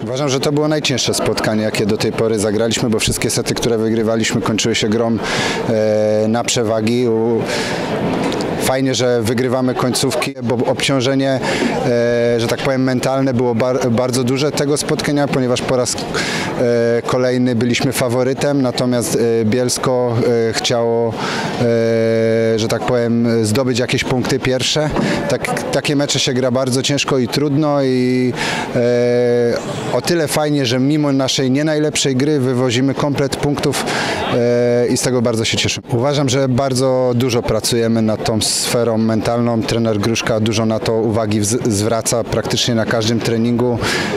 Uważam, że to było najcięższe spotkanie, jakie do tej pory zagraliśmy, bo wszystkie sety, które wygrywaliśmy, kończyły się grą na przewagi. Fajnie, że wygrywamy końcówki, bo obciążenie, że tak powiem, mentalne było bardzo duże tego spotkania, ponieważ po raz kolejny byliśmy faworytem, natomiast Bielsko chciało, że tak powiem, zdobyć jakieś punkty pierwsze. Takie mecze się gra bardzo ciężko i trudno i o tyle fajnie, że mimo naszej nie najlepszej gry wywozimy komplet punktów i z tego bardzo się cieszę. Uważam, że bardzo dużo pracujemy nad tą sferą mentalną. Trener Gruszka dużo na to uwagi zwraca praktycznie na każdym treningu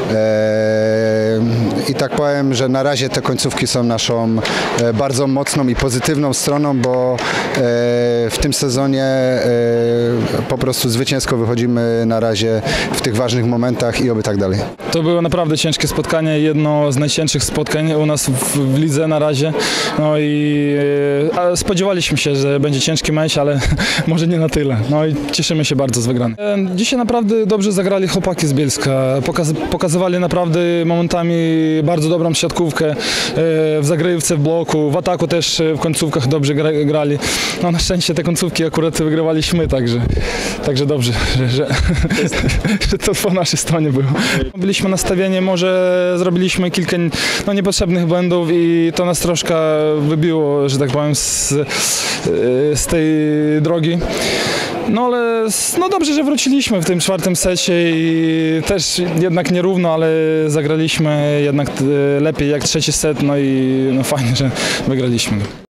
i tak powiem, że na razie te końcówki są naszą bardzo mocną i pozytywną stroną, bo w tym sezonie po prostu zwycięsko wychodzimy na razie w tych ważnych momentach i oby tak dalej. To było naprawdę ciężkie spotkanie, jedno z najcięższych spotkań u nas w lidze na razie. No i spodziewaliśmy się, że będzie ciężki mecz, ale może nie na tyle. No i cieszymy się bardzo z wygranej. Dzisiaj naprawdę dobrze zagrali chłopaki z Bielska. Pokazywali naprawdę momentami bardzo dobrą siatkówkę w zagrywce, w bloku, w ataku też w końcówkach dobrze grali. No na szczęście te końcówki akurat wygrywaliśmy, także dobrze, że to po naszej stronie było. Byliśmy nastawieni, może zrobiliśmy kilka niepotrzebnych błędów i to nas troszkę wybiło, że tak powiem, z tej drogi. No ale dobrze, że wróciliśmy w tym czwartym secie i też jednak nierówno, ale zagraliśmy jednak lepiej jak trzeci set, no i fajnie, że wygraliśmy.